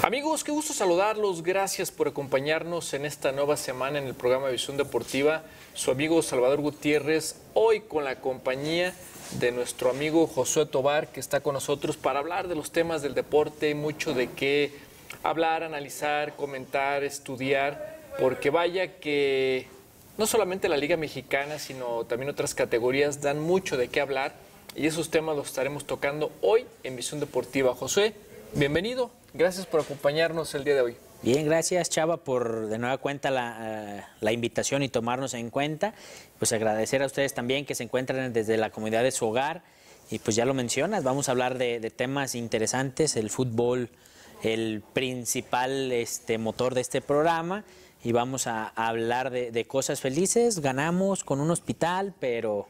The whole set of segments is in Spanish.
Amigos, qué gusto saludarlos. Gracias por acompañarnos en esta nueva semana en el programa Visión Deportiva. Su amigo Salvador Gutiérrez, hoy con la compañía de nuestro amigo Josué Tobar, que está con nosotros para hablar de los temas del deporte, mucho de qué hablar, analizar, comentar, estudiar, porque vaya que no solamente la Liga Mexicana, sino también otras categorías dan mucho de qué hablar y esos temas los estaremos tocando hoy en Visión Deportiva. Josué, bienvenido. Gracias por acompañarnos el día de hoy. Bien, gracias Chava por de nueva cuenta la invitación y tomarnos en cuenta. Pues agradecer a ustedes también que se encuentran desde la comunidad de su hogar. Y pues ya lo mencionas, vamos a hablar de temas interesantes, el fútbol, el principal motor de este programa. Y vamos a hablar de cosas felices, ganamos con un hospital, pero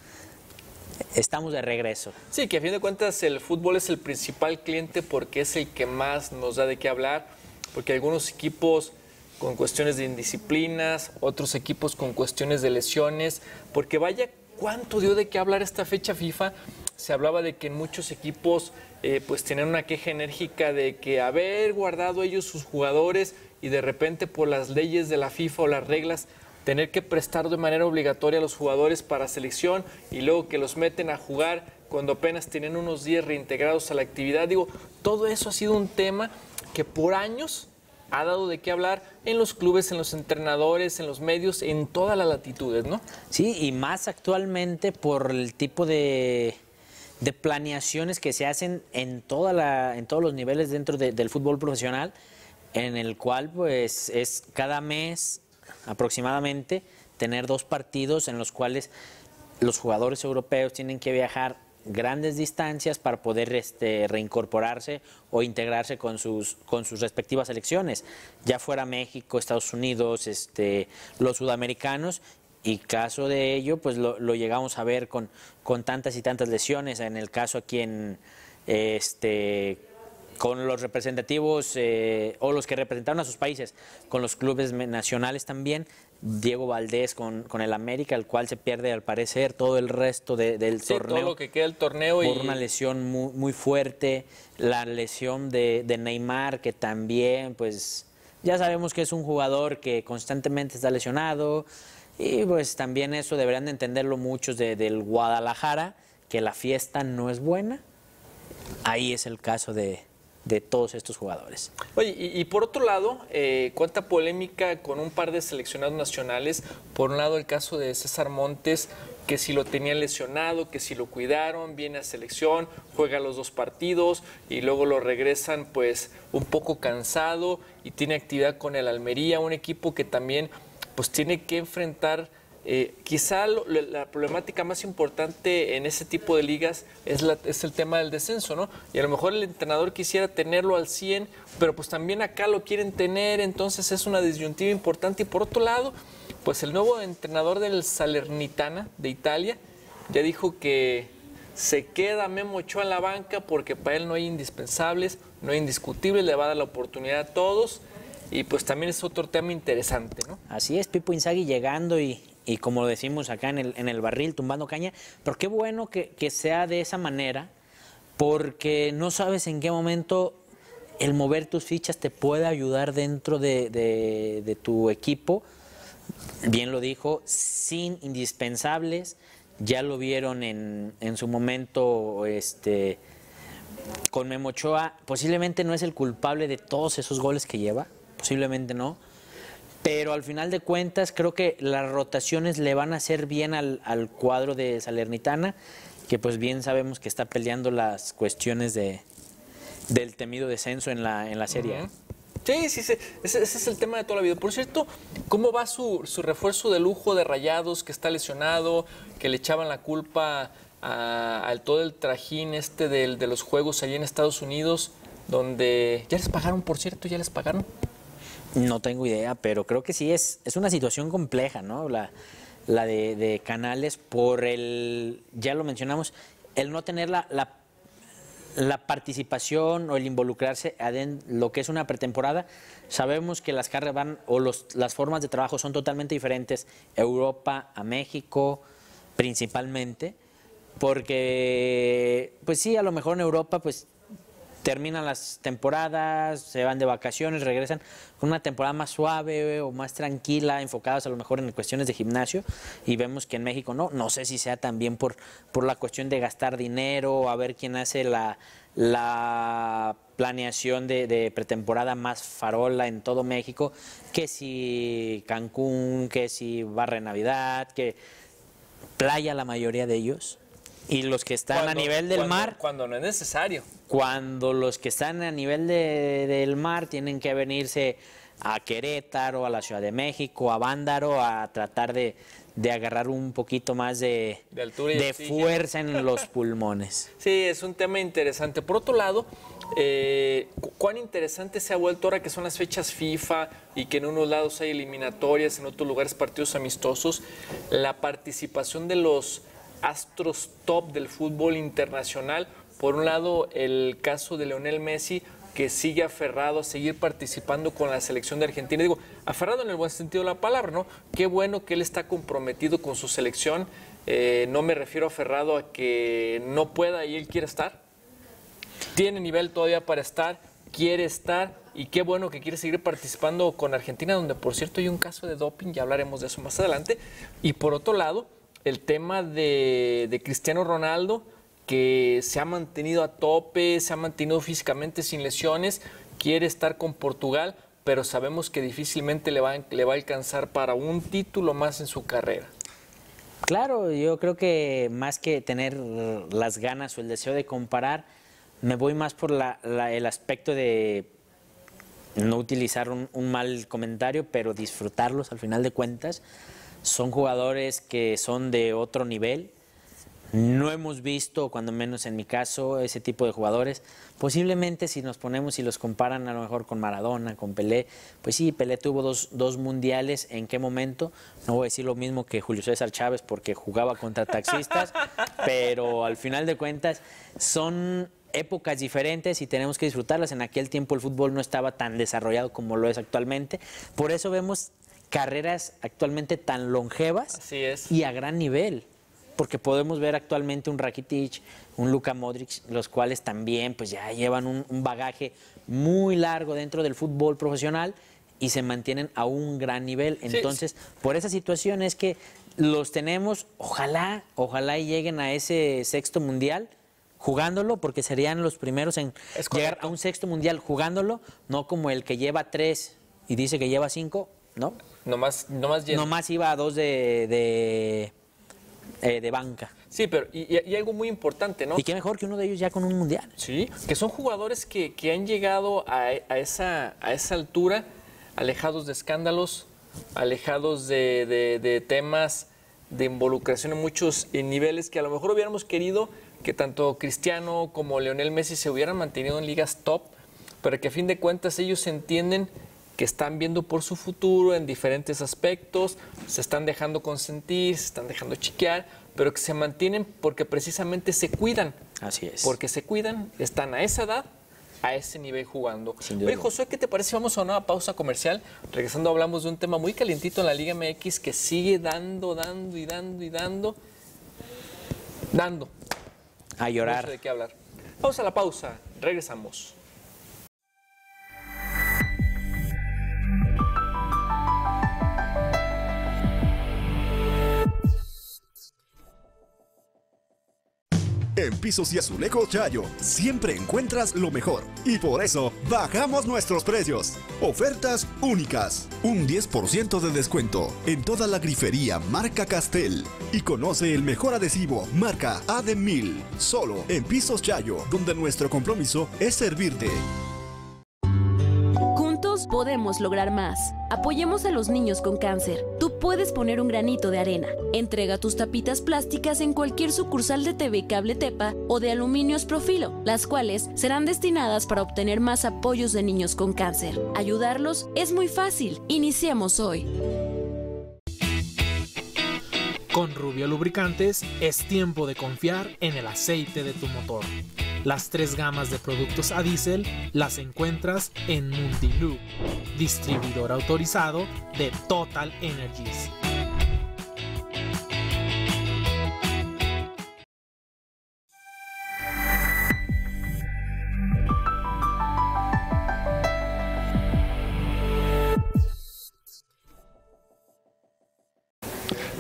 estamos de regreso. Sí, que a fin de cuentas el fútbol es el principal cliente porque es el que más nos da de qué hablar, porque algunos equipos con cuestiones de indisciplinas, otros equipos con cuestiones de lesiones, porque vaya cuánto dio de qué hablar esta fecha FIFA. Se hablaba de que en muchos equipos pues tenían una queja enérgica de que haber guardado ellos sus jugadores y de repente por las leyes de la FIFA o las reglas tener que prestar de manera obligatoria a los jugadores para selección y luego que los meten a jugar cuando apenas tienen unos días reintegrados a la actividad. Digo, todo eso ha sido un tema que por años ha dado de qué hablar en los clubes, en los entrenadores, en los medios, en todas las latitudes, ¿no? Sí, y más actualmente por el tipo de planeaciones que se hacen en todos los niveles dentro del fútbol profesional, en el cual pues es cada mes aproximadamente tener 2 partidos en los cuales los jugadores europeos tienen que viajar grandes distancias para poder reincorporarse o integrarse con sus respectivas selecciones, ya fuera México, Estados Unidos, los sudamericanos. Y caso de ello, pues lo llegamos a ver con tantas y tantas lesiones. En el caso aquí con los representativos o los que representaron a sus países, con los clubes nacionales también. Diego Valdés con el América, el cual se pierde al parecer todo el resto del torneo. Todo lo que queda del torneo. Por una lesión muy fuerte. La lesión de Neymar, que también, pues ya sabemos que es un jugador que constantemente está lesionado. Y pues también eso deberían de entenderlo muchos del Guadalajara, que la fiesta no es buena. Ahí es el caso de todos estos jugadores. Oye, y por otro lado, cuánta polémica con un par de seleccionados nacionales. Por un lado el caso de César Montes, que si lo tenían lesionado, que si lo cuidaron, viene a selección, juega los 2 partidos y luego lo regresan pues un poco cansado y tiene actividad con el Almería, un equipo que también pues tiene que enfrentar quizá la problemática más importante en ese tipo de ligas es el tema del descenso, ¿no? Y a lo mejor el entrenador quisiera tenerlo al 100, pero pues también acá lo quieren tener, entonces es una disyuntiva importante. Y por otro lado, pues el nuevo entrenador del Salernitana de Italia ya dijo que se queda Memo Ochoa en la banca porque para él no hay indispensables, no hay indiscutibles, le va a dar la oportunidad a todos. Y pues también es otro tema interesante, ¿no? Así es, Pipo Inzaghi llegando y como lo decimos acá en el barril, tumbando caña. Pero qué bueno que sea de esa manera, porque no sabes en qué momento el mover tus fichas te puede ayudar dentro de tu equipo. Bien lo dijo, sin indispensables. Ya lo vieron en su momento con Memo Ochoa. Posiblemente no es el culpable de todos esos goles que lleva. Posiblemente no, pero al final de cuentas creo que las rotaciones le van a hacer bien al cuadro de Salernitana, que pues bien sabemos que está peleando las cuestiones del temido descenso en la Serie A. Sí, ese es el tema de toda la vida. Por cierto, ¿cómo va su refuerzo de lujo de Rayados, que está lesionado, que le echaban la culpa al todo el trajín de los juegos allí en Estados Unidos, donde ya les pagaron, por cierto, ya les pagaron? No tengo idea, pero creo que sí es una situación compleja, ¿no? La de Canales por ya lo mencionamos, el no tener la participación o el involucrarse en lo que es una pretemporada. Sabemos que las cargas las formas de trabajo son totalmente diferentes, Europa a México principalmente, porque pues sí, a lo mejor en Europa pues terminan las temporadas, se van de vacaciones, regresan con una temporada más suave o más tranquila, enfocadas a lo mejor en cuestiones de gimnasio, y vemos que en México no sé si sea también por la cuestión de gastar dinero, a ver quién hace la planeación de pretemporada más farola en todo México, que si Cancún, que si Barra de Navidad, que playa la mayoría de ellos. Y los que están a nivel del mar... Cuando no es necesario. Cuando los que están a nivel del mar tienen que venirse a Querétaro, a la Ciudad de México, a Bándaro, a tratar de agarrar un poquito más de altura y de fuerza en los pulmones. Sí, es un tema interesante. Por otro lado, cuán interesante se ha vuelto ahora que son las fechas FIFA y que en unos lados hay eliminatorias, en otros lugares partidos amistosos, la participación de los astros top del fútbol internacional. Por un lado, el caso de Lionel Messi, que sigue aferrado a seguir participando con la selección de Argentina. Digo, aferrado en el buen sentido de la palabra, ¿no? Qué bueno que él está comprometido con su selección. No me refiero aferrado a que no pueda y él quiere estar. Tiene nivel todavía para estar, quiere estar, y qué bueno que quiere seguir participando con Argentina, donde por cierto hay un caso de doping, ya hablaremos de eso más adelante. Y por otro lado, el tema de Cristiano Ronaldo, que se ha mantenido a tope, se ha mantenido físicamente sin lesiones, quiere estar con Portugal, pero sabemos que difícilmente le va a alcanzar para un título más en su carrera. Claro, yo creo que más que tener las ganas o el deseo de comparar, me voy más por el aspecto de no utilizar un mal comentario, pero disfrutarlos al final de cuentas. Son jugadores que son de otro nivel. No hemos visto, cuando menos en mi caso, ese tipo de jugadores. Posiblemente si nos ponemos y los comparan a lo mejor con Maradona, con Pelé, pues sí, Pelé tuvo dos mundiales. ¿En qué momento? No voy a decir lo mismo que Julio César Chávez porque jugaba contra taxistas, pero al final de cuentas son épocas diferentes y tenemos que disfrutarlas. En aquel tiempo el fútbol no estaba tan desarrollado como lo es actualmente. Por eso vemos carreras actualmente tan longevas. Así es. Y a gran nivel. Porque podemos ver actualmente un Rakitic, un Luka Modric, los cuales también pues ya llevan un bagaje muy largo dentro del fútbol profesional y se mantienen a un gran nivel. Entonces, sí, por esa situación es que los tenemos, ojalá y lleguen a ese sexto mundial jugándolo, porque serían los primeros en llegar a un sexto mundial jugándolo, no como el que lleva 3 y dice que lleva 5, ¿no? Nomás iba a 2 de banca. Sí, pero y algo muy importante, ¿no? Y qué mejor que uno de ellos ya con un mundial. Sí, que son jugadores que han llegado a esa altura, alejados de escándalos, alejados de temas de involucración en muchos niveles que a lo mejor hubiéramos querido que tanto Cristiano como Lionel Messi se hubieran mantenido en ligas top, pero que a fin de cuentas ellos entienden que están viendo por su futuro en diferentes aspectos, se están dejando consentir, se están dejando chiquear, pero que se mantienen porque precisamente se cuidan. Así es. Porque se cuidan, están a esa edad, a ese nivel jugando. Oye, Josué, ¿qué te parece si vamos a una pausa comercial? Regresando hablamos de un tema muy calientito en la Liga MX que sigue dando. A llorar. No sé de qué hablar. Pausa la pausa, regresamos. En Pisos y Azulejos Chayo siempre encuentras lo mejor y por eso bajamos nuestros precios. Ofertas únicas. Un 10% de descuento en toda la grifería marca Castel. Y conoce el mejor adhesivo marca AD1000. Solo en Pisos Chayo, donde nuestro compromiso es servirte. Podemos lograr más. Apoyemos a los niños con cáncer. Tú puedes poner un granito de arena. Entrega tus tapitas plásticas en cualquier sucursal de TV Cable Tepa o de Aluminios Profilo, las cuales serán destinadas para obtener más apoyos de niños con cáncer. Ayudarlos es muy fácil. Iniciemos hoy. Con Rubio Lubricantes es tiempo de confiar en el aceite de tu motor. Las 3 gamas de productos a diésel las encuentras en Multilube, distribuidor autorizado de Total Energies.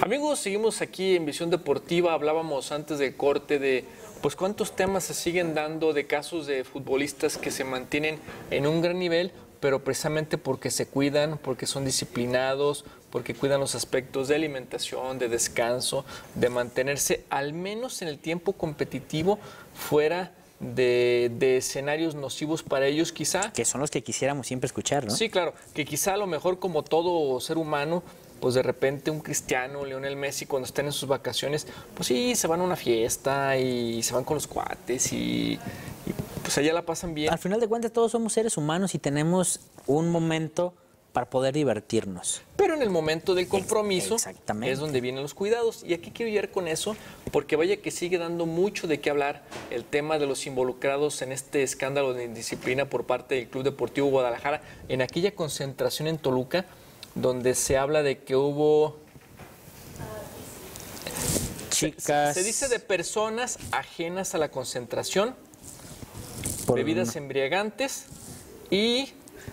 Amigos, seguimos aquí en Visión Deportiva. Hablábamos antes del corte de pues cuántos temas se siguen dando de casos de futbolistas que se mantienen en un gran nivel, pero precisamente porque se cuidan, porque son disciplinados, porque cuidan los aspectos de alimentación, de descanso, de mantenerse al menos en el tiempo competitivo fuera de escenarios nocivos para ellos quizá. Que son los que quisiéramos siempre escuchar, ¿no? Sí, claro, que quizá a lo mejor como todo ser humano, pues de repente un Cristiano, Lionel Messi, cuando estén en sus vacaciones, pues sí, se van a una fiesta y se van con los cuates y pues allá la pasan bien. Al final de cuentas todos somos seres humanos y tenemos un momento para poder divertirnos. Pero en el momento del compromiso Exactamente. es donde vienen los cuidados. Y aquí quiero llegar con eso, porque vaya que sigue dando mucho de qué hablar el tema de los involucrados en este escándalo de indisciplina por parte del Club Deportivo Guadalajara, en aquella concentración en Toluca, donde se habla de que hubo... Chicas... Se dice de personas ajenas a la concentración, bebidas embriagantes y...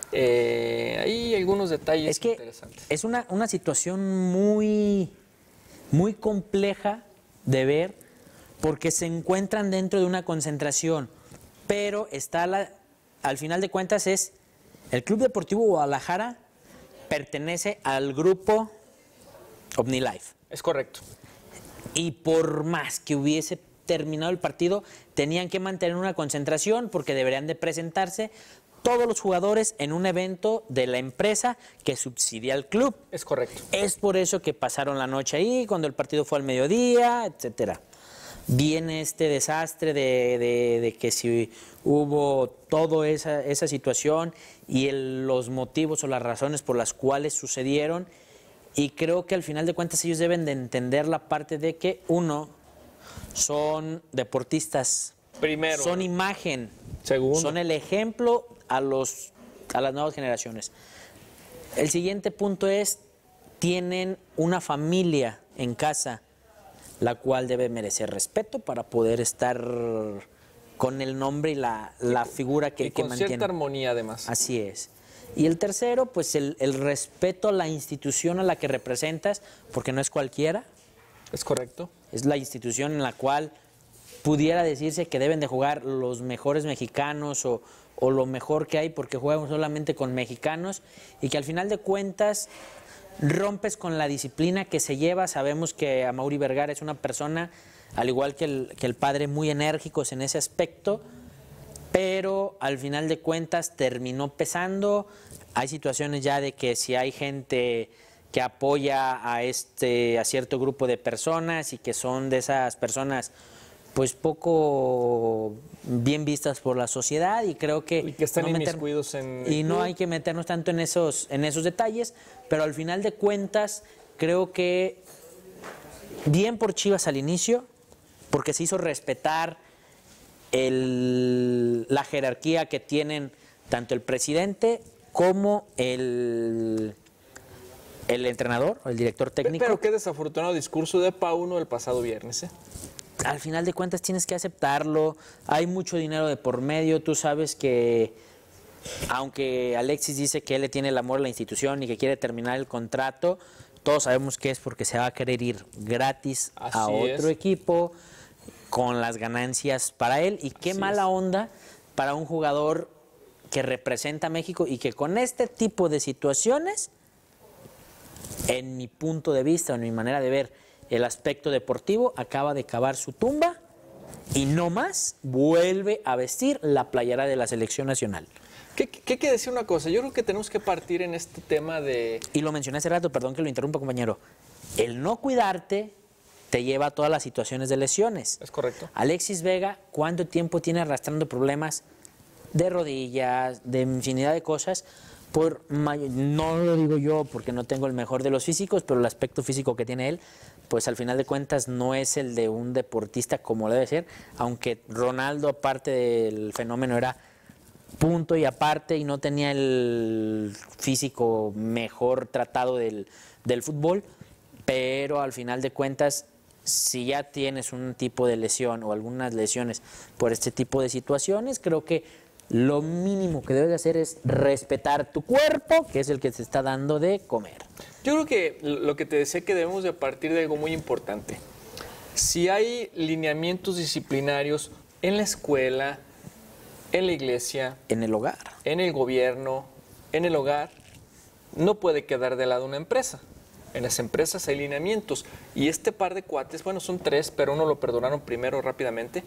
hay algunos detalles interesantes. Es una situación muy compleja de ver porque se encuentran dentro de una concentración, pero al final de cuentas es el Club Deportivo Guadalajara pertenece al grupo OmniLife. Es correcto. Y por más que hubiese terminado el partido, tenían que mantener una concentración porque deberían de presentarse todos los jugadores en un evento de la empresa que subsidia al club. Es correcto. Es por eso que pasaron la noche ahí, cuando el partido fue al mediodía, etcétera. Viene este desastre de que si hubo toda esa situación y los motivos o las razones por las cuales sucedieron. Y creo que al final de cuentas ellos deben de entender la parte de que, uno, son deportistas. Primero. Son imagen. Segundo. Son el ejemplo a las nuevas generaciones. El siguiente punto es, tienen una familia en casa, la cual debe merecer respeto para poder estar con el nombre y la figura que con mantiene. cierta armonía además. Así es. Y el tercero, pues el respeto a la institución a la que representas, porque no es cualquiera. Es correcto. Es la institución en la cual pudiera decirse que deben de jugar los mejores mexicanos o lo mejor que hay porque juegan solamente con mexicanos y que al final de cuentas rompes con la disciplina que se lleva. Sabemos que Amaury Vergara es una persona, al igual que el padre, muy enérgicos en ese aspecto, pero al final de cuentas terminó pesando. Hay situaciones ya de que si hay gente que apoya a cierto grupo de personas y que son de esas personas pues poco bien vistas por la sociedad, y creo que y que están inmiscuidos en y no hay que meternos tanto en esos detalles, pero al final de cuentas creo que bien por Chivas al inicio, porque se hizo respetar la jerarquía que tienen tanto el presidente como el entrenador o el director técnico. Pero qué desafortunado discurso de Pauno el pasado viernes, ¿eh? Al final de cuentas tienes que aceptarlo, hay mucho dinero de por medio, tú sabes que aunque Alexis dice que él le tiene el amor a la institución y que quiere terminar el contrato, todos sabemos que es porque se va a querer ir gratis a otro equipo con las ganancias para él, y qué mala onda para un jugador que representa a México y que con este tipo de situaciones, en mi punto de vista, en mi manera de ver el aspecto deportivo, acaba de cavar su tumba y no más vuelve a vestir la playera de la selección nacional. ¿Qué hay que decir una cosa? Yo creo que tenemos que partir en este tema de... Y lo mencioné hace rato, perdón que lo interrumpa, compañero. El no cuidarte te lleva a todas las situaciones de lesiones. Es correcto. Alexis Vega, ¿cuánto tiempo tiene arrastrando problemas de rodillas, de infinidad de cosas? No lo digo yo porque no tengo el mejor de los físicos, pero el aspecto físico que tiene él, pues al final de cuentas no es el de un deportista como debe ser, aunque Ronaldo, aparte del fenómeno, era punto y aparte y no tenía el físico mejor tratado del fútbol, pero al final de cuentas, si ya tienes un tipo de lesión o algunas lesiones por este tipo de situaciones, creo que lo mínimo que debes hacer es respetar tu cuerpo, que es el que te está dando de comer. Yo creo que lo que te decía, que debemos de partir de algo muy importante. Si hay lineamientos disciplinarios en la escuela, en la iglesia, En el hogar. en el gobierno, en el hogar, no puede quedar de lado una empresa. En las empresas hay lineamientos. Y este par de cuates, bueno, son 3, pero uno lo perdonaron primero rápidamente.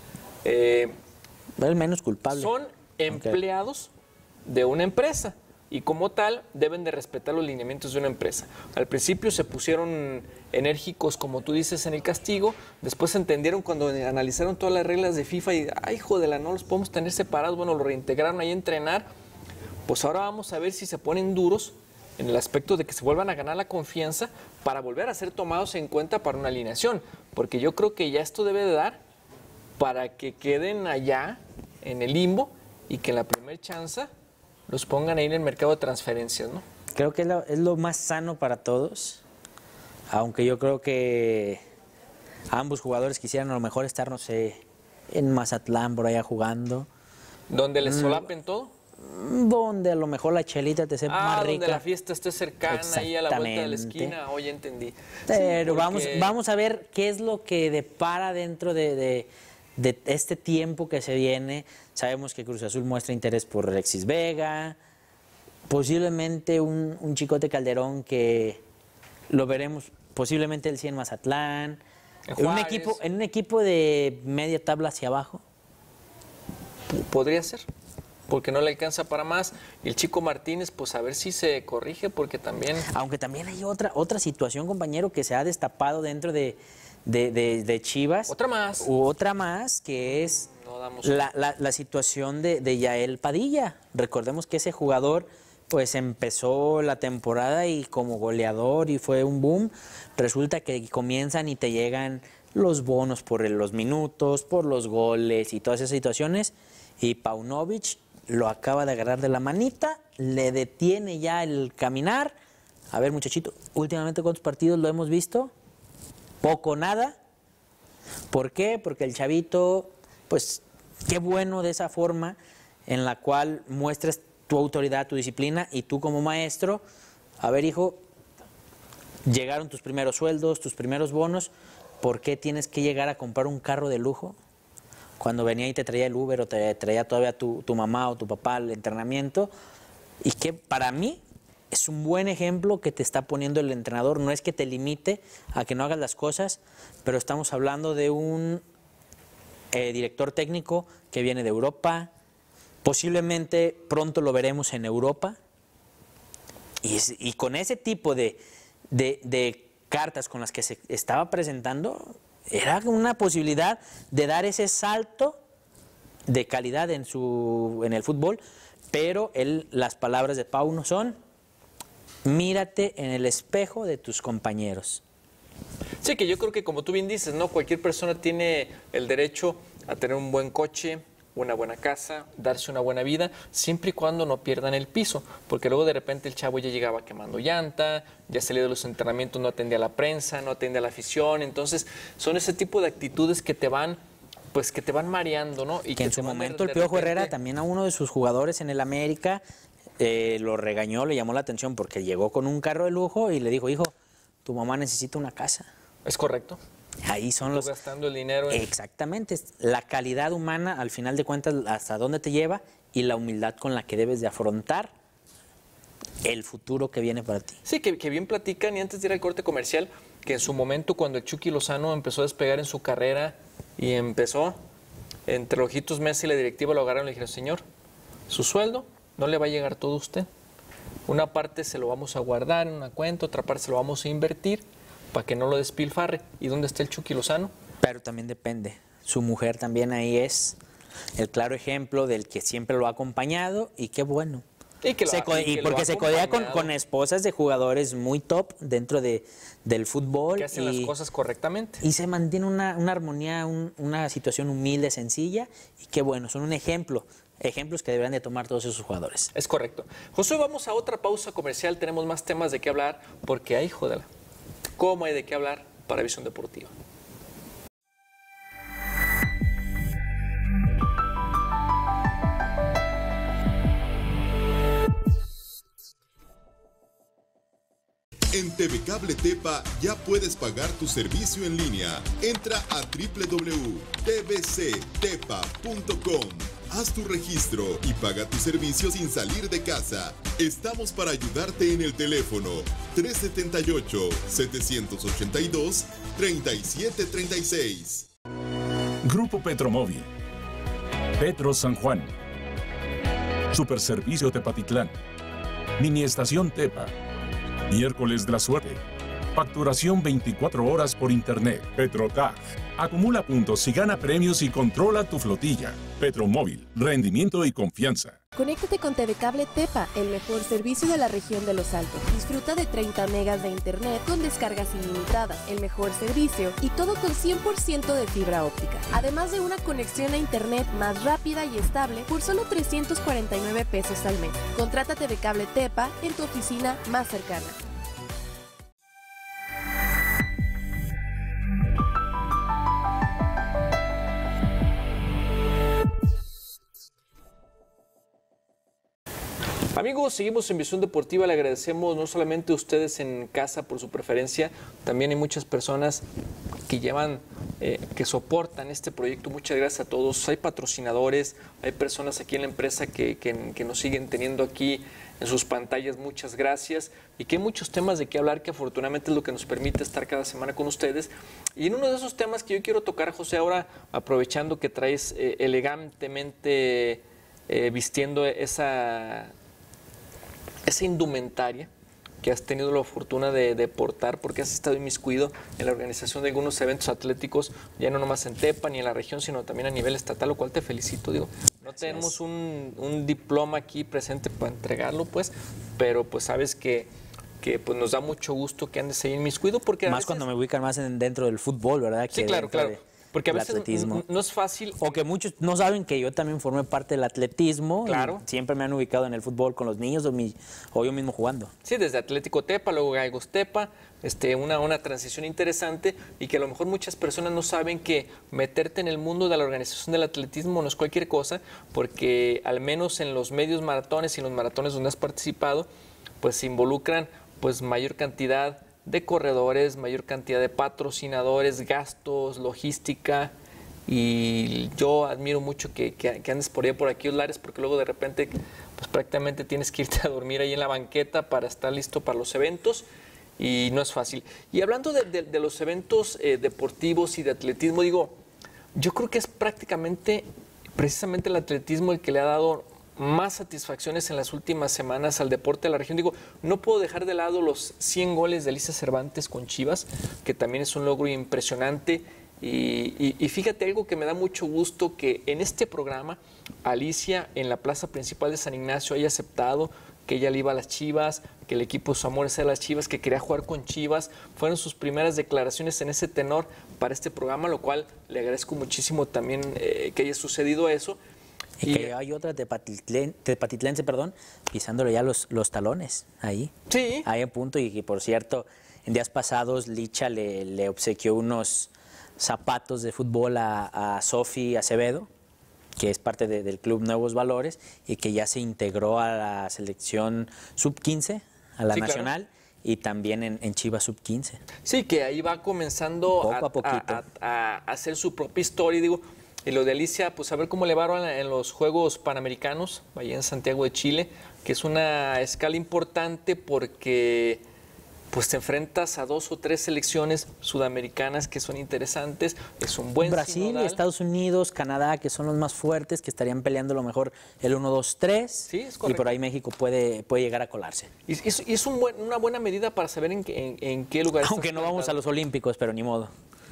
El menos culpable. Son empleados de una empresa y como tal deben de respetar los lineamientos de una empresa. Al principio se pusieron enérgicos, como tú dices, en el castigo, después entendieron cuando analizaron todas las reglas de FIFA y, ay, jodela, no los podemos tener separados, bueno, lo reintegraron ahí a entrenar. Pues ahora vamos a ver si se ponen duros en el aspecto de que se vuelvan a ganar la confianza para volver a ser tomados en cuenta para una alineación, porque yo creo que ya esto debe de dar para que queden allá en el limbo y que en la primer chance los pongan ahí en el mercado de transferencias, ¿no? Creo que es lo más sano para todos, aunque yo creo que ambos jugadores quisieran a lo mejor estar, no sé, en Mazatlán por allá jugando, Donde les solapen todo. donde a lo mejor la chelita te sepa más rica. Donde la fiesta esté cercana, ahí a la vuelta de la Exactamente. esquina. Oye, entendí. Pero Sí, porque- vamos a ver qué es lo que depara dentro de este tiempo que se viene. Sabemos que Cruz Azul muestra interés por Alexis Vega, posiblemente un Chicote Calderón que lo veremos, posiblemente el 100 Mazatlán, Juárez. en un equipo de media tabla hacia abajo. Podría ser, porque no le alcanza para más. Y el Chico Martínez, pues a ver si se corrige, porque también... Aunque también hay otra situación, compañero, que se ha destapado dentro de Chivas. Otra más. Otra más, que es No damos... la situación de Yael Padilla. Recordemos que ese jugador pues empezó la temporada y como goleador y fue un boom. Resulta que comienzan y te llegan los bonos por los minutos, por los goles y todas esas situaciones. Y Paunovic lo acaba de agarrar de la manita, le detiene ya el caminar. A ver, muchachito, últimamente ¿cuántos partidos lo hemos visto? Poco, nada. ¿Por qué? Porque el chavito, pues, qué bueno de esa forma en la cual muestras tu autoridad, tu disciplina, y tú como maestro, a ver, hijo, llegaron tus primeros sueldos, tus primeros bonos, ¿por qué tienes que llegar a comprar un carro de lujo? Cuando venía y te traía el Uber o te traía todavía tu mamá o tu papá al entrenamiento, y que para mí es un buen ejemplo que te está poniendo el entrenador. No es que te limite a que no hagas las cosas, pero estamos hablando de un director técnico que viene de Europa, posiblemente pronto lo veremos en Europa, y con ese tipo de cartas con las que se estaba presentando, era una posibilidad de dar ese salto de calidad en el fútbol, pero las palabras de Pauno son: mírate en el espejo de tus compañeros. Sí, que yo creo que como tú bien dices, ¿no? Cualquier persona tiene el derecho a tener un buen coche, una buena casa, darse una buena vida, siempre y cuando no pierdan el piso, porque luego de repente el chavo ya llegaba quemando llanta, ya salía de los entrenamientos, no atendía a la prensa, no atendía a la afición. Entonces son ese tipo de actitudes que te van, pues que te van mareando, ¿no? Y que en su momento el Piojo Herrera también a uno de sus jugadores en el América lo regañó, le llamó la atención porque llegó con un carro de lujo y le dijo: hijo, tu mamá necesita una casa. Es correcto. Ahí son los... Gastando el dinero en... Exactamente, la calidad humana, al final de cuentas, hasta dónde te lleva, y la humildad con la que debes de afrontar el futuro que viene para ti. Sí, que bien platican, y antes de ir al corte comercial, que en su momento cuando el Chucky Lozano empezó a despegar en su carrera y empezó, entre los ojitos Messi y la directiva lo agarraron y le dijeron: señor, su sueldo no le va a llegar todo a usted. Una parte se lo vamos a guardar en una cuenta, otra parte se lo vamos a invertir para que no lo despilfarre. ¿Y dónde está el Chucky Lozano? Pero también depende. Su mujer también ahí es el claro ejemplo del que siempre lo ha acompañado, y qué bueno. Y porque se codea con esposas de jugadores muy top dentro del fútbol. Que hacen las cosas correctamente. Y se mantiene una armonía, una situación humilde, sencilla, y qué bueno, son un ejemplo. Ejemplos que deberán de tomar todos esos jugadores. Es correcto. Josué, vamos a otra pausa comercial. Tenemos más temas de qué hablar, porque hay, jodela, cómo hay de qué hablar para Visión Deportiva. TV Cable Tepa ya puedes pagar tu servicio en línea. Entra a www.tvctepa.com. Haz tu registro y paga tu servicio sin salir de casa. Estamos para ayudarte en el teléfono 378-782-3736. Grupo Petromóvil. Petro San Juan. Superservicio Tepatitlán. Mini Estación Tepa. Miércoles de la Suerte. Facturación 24 horas por internet. Petrotag. Acumula puntos y gana premios y controla tu flotilla. Petromóvil. Rendimiento y confianza. Conéctate con TV Cable Tepa, el mejor servicio de la región de Los Altos. Disfruta de 30 megas de internet con descargas ilimitadas, el mejor servicio y todo con 100% de fibra óptica. Además de una conexión a internet más rápida y estable por solo 349 pesos al mes. Contrata TV Cable Tepa en tu oficina más cercana. Amigos, seguimos en Visión Deportiva. Le agradecemos no solamente a ustedes en casa por su preferencia, también hay muchas personas que llevan, que soportan este proyecto. Muchas gracias a todos. Hay patrocinadores, hay personas aquí en la empresa que nos siguen teniendo aquí en sus pantallas. Muchas gracias. Y que hay muchos temas de qué hablar, que afortunadamente es lo que nos permite estar cada semana con ustedes. Y en uno de esos temas que yo quiero tocar, José, ahora aprovechando que traes elegantemente vistiendo esa indumentaria que has tenido la fortuna de portar, porque has estado inmiscuido en la organización de algunos eventos atléticos, ya no nomás en Tepa ni en la región, sino también a nivel estatal, lo cual te felicito. Digo, no tenemos un diploma aquí presente para entregarlo, pues, pero pues sabes que pues nos da mucho gusto que andes ahí inmiscuido, porque más veces, cuando me ubican más dentro del fútbol, ¿verdad? Sí, claro, claro. Porque a veces no es fácil. O que muchos no saben que yo también formé parte del atletismo. Claro. Y siempre me han ubicado en el fútbol con los niños o yo mismo jugando. Sí, desde Atlético Tepa, luego Galgos Tepa, una transición interesante, y que a lo mejor muchas personas no saben que meterte en el mundo de la organización del atletismo no es cualquier cosa, porque al menos en los medios maratones y en los maratones donde has participado, pues se involucran pues mayor cantidad de corredores, mayor cantidad de patrocinadores, gastos, logística, y yo admiro mucho que andes por aquellos lares, porque luego de repente pues prácticamente tienes que irte a dormir ahí en la banqueta para estar listo para los eventos, y no es fácil. Y hablando de los eventos deportivos y de atletismo, digo, yo creo que es precisamente el atletismo el que le ha dado más satisfacciones en las últimas semanas al deporte de la región. Digo, no puedo dejar de lado los 100 goles de Alicia Cervantes con Chivas, que también es un logro impresionante. Y fíjate algo que me da mucho gusto, que en este programa Alicia en la plaza principal de San Ignacio haya aceptado que ella le iba a las Chivas, que el equipo de su amor es a las Chivas, que quería jugar con Chivas. Fueron sus primeras declaraciones en ese tenor para este programa, lo cual le agradezco muchísimo también que haya sucedido eso. Y que hay otra tepatitlense, pisándole ya los talones ahí. Sí. Ahí a punto, y que por cierto, en días pasados Licha le obsequió unos zapatos de fútbol a Sofi Acevedo, que es parte del Club Nuevos Valores y que ya se integró a la selección sub-15, a la nacional. Claro. Y también en Chivas sub-15. Sí, que ahí va comenzando a hacer su propia historia. Digo, y lo de Alicia, pues a ver cómo le va en los Juegos Panamericanos, allá en Santiago de Chile, que es una escala importante porque pues te enfrentas a 2 o 3 selecciones sudamericanas que son interesantes. Es un buen Brasil, sinodal. Estados Unidos, Canadá, que son los más fuertes, que estarían peleando a lo mejor el 1, 2, 3. Sí, es correcto. Y por ahí México puede llegar a colarse. Y es una buena medida para saber en qué lugar. Aunque no vamos a los Olímpicos, pero ni modo.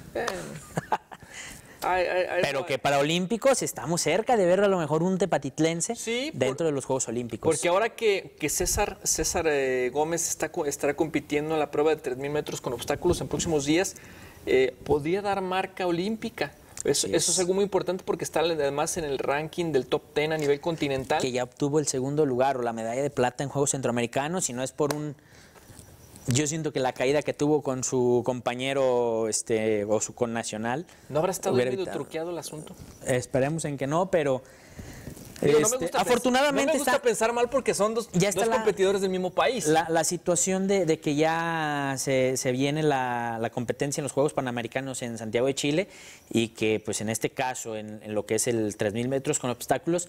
Pero que para Olímpicos estamos cerca de ver a lo mejor un tepatitlense dentro de los Juegos Olímpicos. Porque ahora que César Gómez estará compitiendo en la prueba de 3,000 metros con obstáculos en próximos días, podría dar marca olímpica. Eso es algo muy importante porque está además en el ranking del top 10 a nivel continental. Que ya obtuvo el 2º lugar o la medalla de plata en Juegos Centroamericanos, y no es por un... Yo siento que la caída que tuvo con su compañero o su connacional... ¿No habrá estado medio truqueado el asunto? Esperemos en que no, pero Digo, no me gusta afortunadamente no me gusta pensar mal porque son dos competidores del mismo país. La situación de que ya se viene la competencia en los Juegos Panamericanos en Santiago de Chile y que pues en este caso, en lo que es el 3,000 metros con obstáculos,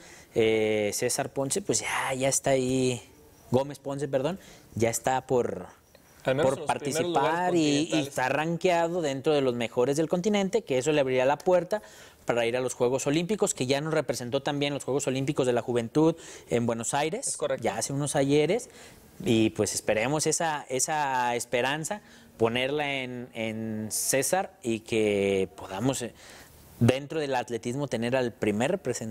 César Ponce pues ya está ahí, Gómez Ponce, perdón, ya está por participar y está rankeado dentro de los mejores del continente, que eso le abriría la puerta para ir a los Juegos Olímpicos, que ya nos representó también los Juegos Olímpicos de la Juventud en Buenos Aires, es correcto, ya hace unos ayeres, y pues esperemos esa esperanza, ponerla en César y que podamos dentro del atletismo tener al primer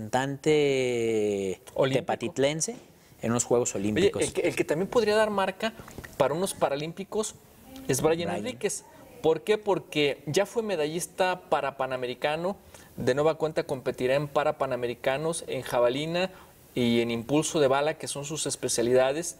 representante tepatitlense en los Juegos Olímpicos. Oye, el que también podría dar marca para unos Paralímpicos es Brian Enríquez. ¿Por qué? Porque ya fue medallista para Panamericano, de nueva cuenta competirá en Parapanamericanos, en jabalina y en impulso de bala, que son sus especialidades.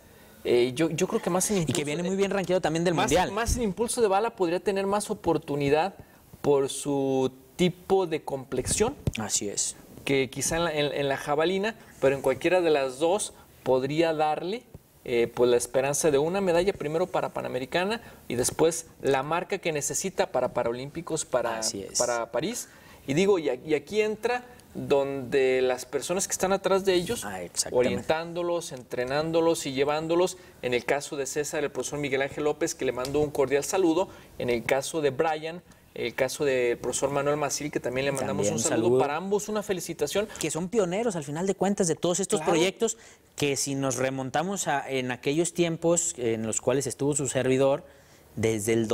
Yo creo que más en impulso... Y que viene muy bien rankeado también del Mundial. Más en impulso de bala podría tener más oportunidad por su tipo de complexión. Así es. Que quizá en la jabalina, pero en cualquiera de las dos podría darle pues la esperanza de una medalla primero para Panamericana y después la marca que necesita para Paralímpicos para París. Y digo, y aquí entra donde las personas que están atrás de ellos, orientándolos, entrenándolos y llevándolos, en el caso de César, el profesor Miguel Ángel López, que le mandó un cordial saludo, en el caso de Brian, el caso del profesor Manuel Maciel, que también le mandamos un saludo. Para ambos una felicitación. Que son pioneros al final de cuentas de todos estos proyectos que si nos remontamos en aquellos tiempos en los cuales estuvo su servidor, desde el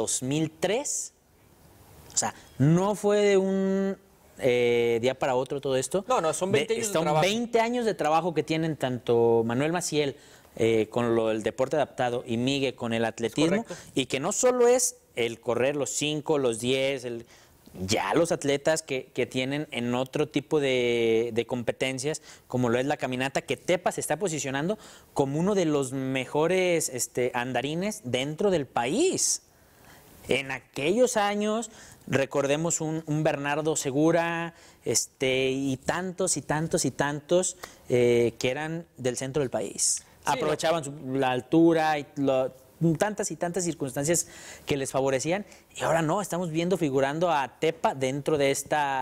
2003, o sea, no fue de un día para otro todo esto. No, son 20 años de trabajo. 20 años de trabajo que tienen tanto Manuel Maciel con lo del deporte adaptado y Miguel con el atletismo, y que no solo es el correr los 5, los 10, ya los atletas que tienen en otro tipo de competencias, como lo es la caminata, que Tepa se está posicionando como uno de los mejores andarines dentro del país. En aquellos años, recordemos un Bernardo Segura y tantos que eran del centro del país. Sí, aprovechaban la altura y tantas y tantas circunstancias que les favorecían, y ahora no, estamos viendo figurando a Tepa dentro de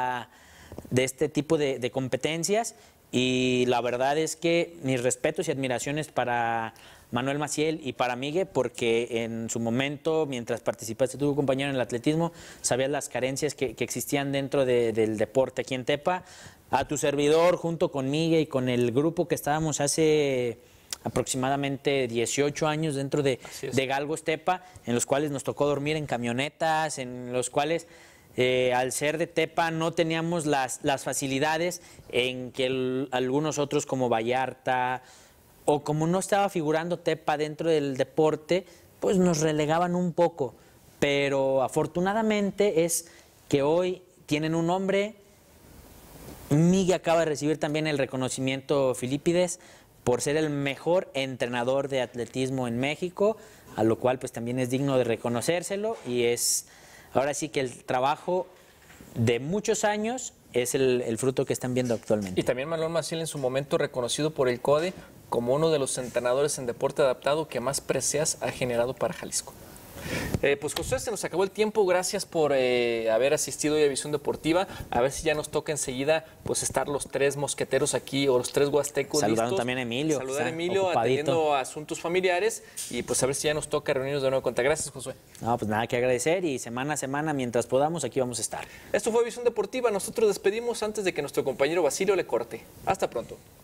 este tipo de competencias, y la verdad es que mis respetos y admiraciones para Manuel Maciel y para Miguel, porque en su momento, mientras participaste tu compañero en el atletismo, sabías las carencias que existían dentro del deporte aquí en Tepa. A tu servidor, junto con Miguel y con el grupo que estábamos hace aproximadamente 18 años dentro de Galgos Tepa, en los cuales nos tocó dormir en camionetas, en los cuales al ser de Tepa no teníamos las facilidades en que algunos otros como Vallarta, o como no estaba figurando Tepa dentro del deporte, pues nos relegaban un poco. Pero afortunadamente es que hoy tienen un nombre. Miguel acaba de recibir también el reconocimiento Filipides por ser el mejor entrenador de atletismo en México, a lo cual pues también es digno de reconocérselo, y es ahora sí que el trabajo de muchos años es el fruto que están viendo actualmente. Y también Manuel Maciel, en su momento reconocido por el CODE como uno de los entrenadores en deporte adaptado que más preseas ha generado para Jalisco. Pues Josué, se nos acabó el tiempo. Gracias por haber asistido hoy a Visión Deportiva. A ver si ya nos toca enseguida pues estar los tres mosqueteros aquí, o los tres huastecos. Saludaron también a Emilio. Saludar a Emilio atendiendo asuntos familiares, y pues a ver si ya nos toca reunirnos de nuevo cuenta. Gracias, Josué. No, pues nada que agradecer, y semana a semana, mientras podamos, aquí vamos a estar. Esto fue Visión Deportiva. Nosotros despedimos antes de que nuestro compañero Basilio le corte. Hasta pronto.